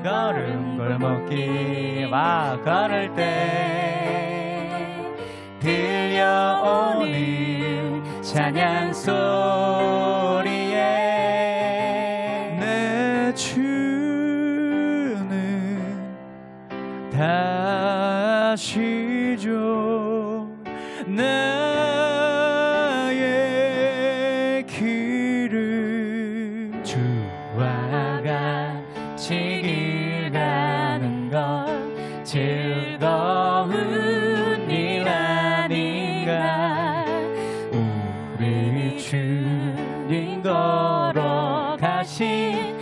걸음 골목길과 걸을 때 들려오는 찬양 소리에 내 주는 다시 줘 나의 길을 주와 같이 길 가는 건 즐거운 일 아닌가 우리 주님 걸어가신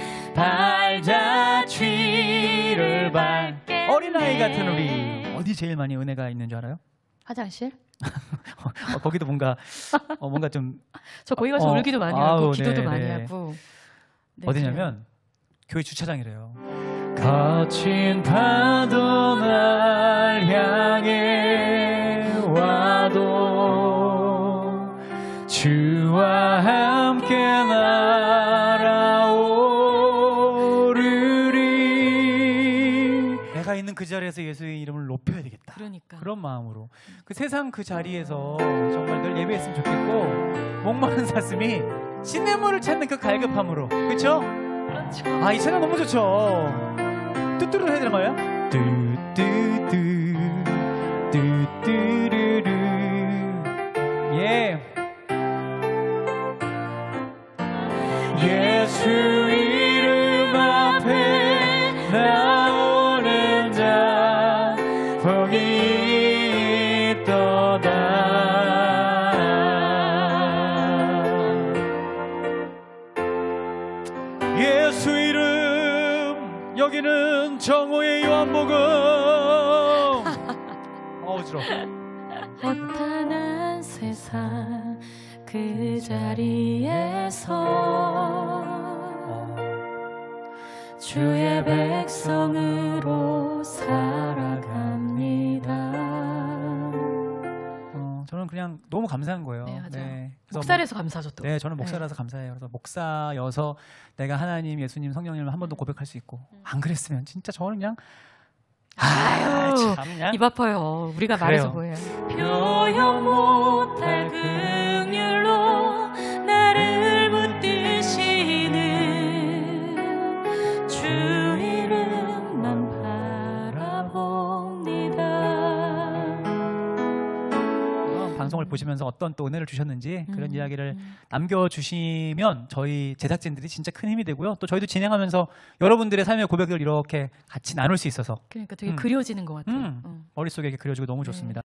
발자취를 밟게 어린아이 같은 우리 어디 제일 많이 은혜가 있는 줄 알아요? 화장실? 거기도 뭔가 좀 저 거기 가서 울기도 많이 하고 기도도 네, 많이 네. 하고 네, 어디냐면 교회 주차장이래요. 거친 파도 날 향해 와도 주와 함께 날아오르리. 내가 있는 그 자리에서 예수의 이름을 높여야 되겠다. 그러니까. 그런 마음으로 그 세상 그 자리에서 정말 늘 예배했으면 좋겠고 목마른 사슴이 시냇물을 찾는 그 갈급함으로 그렇죠? 그렇죠. 아, 이 찬양 너무 좋죠. 뚜뚜루 해야 되는 거예요? 뚜뚜뚜 뚜뚜루루 예. 예수 이름 앞에 나오는 자 복이 있도다. 예수 이름 여기는 정오의 요한복음 어지러워. 허탄한 세상 그 자리에서 주의 백성으로 살아갑니다. 저는 그냥 너무 감사한 거예요. 네, 맞아요. 네. 목살에서 감사하죠 또. 네, 저는 목사라서 감사해요. 그래서 목사여서 내가 하나님, 예수님, 성령님을 한 번도 고백할 수 있고 안 그랬으면 진짜 저는 그냥 아유, 참 그냥 입 아파요. 우리가 그래요. 말해서 뭐예요? 표현 못할 긍휼로 나를 붙드시는 주 이름만 바라봅니다. 방송을 보시면서 어떤 또 은혜를 주셨는지 그런 이야기를 남겨주시면 저희 제작진들이 진짜 큰 힘이 되고요. 또 저희도 진행하면서 여러분들의 삶의 고백을 이렇게 같이 나눌 수 있어서 그러니까 되게 그려지는 것 같아요. 머릿속에 이렇게 그려지고 너무 좋습니다.